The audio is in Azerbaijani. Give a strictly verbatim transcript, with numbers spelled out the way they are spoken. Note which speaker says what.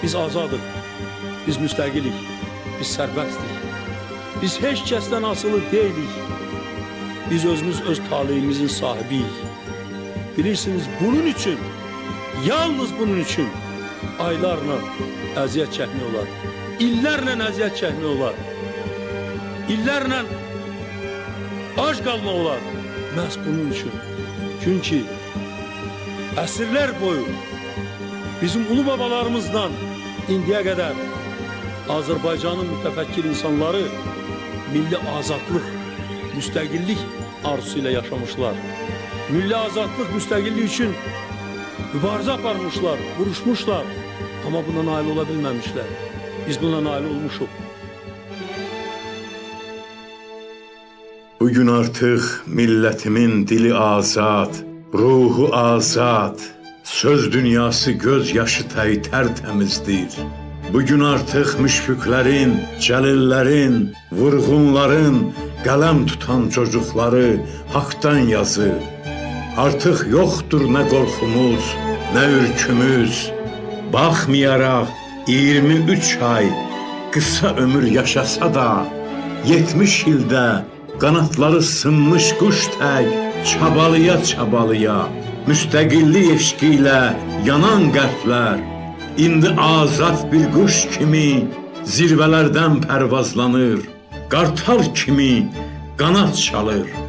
Speaker 1: Biz azadıq, biz müstəqilik, biz sərbəstdik. Biz heç kəsdən asılı deyilik. Biz özümüz öz talihimizin sahibiyik. Bilirsiniz, bunun üçün, yalnız bunun üçün aylarla əziyyət çəkmək olar. İllərlə əziyyət çəkmək olar. İllərlə ac qalmaq olar. Məhz bunun üçün. Çünki əsrlər boyu bizim ulu babalarımızdan indiyə qədər Azərbaycanın mütəfəkkir insanları milli azadlıq, müstəqillik arzusu ilə yaşamışlar. Milli azadlıq, müstəqillik üçün mübarizə aparmışlar, vuruşmuşlar. Amma buna nail ola bilməmişlər. Biz buna nail olmuşuq.
Speaker 2: Bugün artıq millətimin dili azad, ruhu azad, söz dünyası göz yaşı təy tərtəmizdir. Bugün artıq müşfiqlərin, cəlillərin, vurğunların, qələm tutan çocukları haqdan yazır. Artıq yoxdur nə qorxumuz, nə ürkümüz. Baxmayaraq iyirmi üç ay qısa ömür yaşasa da, yetmiş ildə qanatları sınmış quş tək çabalıya-çabalıya, müstəqillik eşqi ilə yanan qəlblər, indi azad bir quş kimi zirvələrdən pərvazlanır, qartal kimi qanat çalır.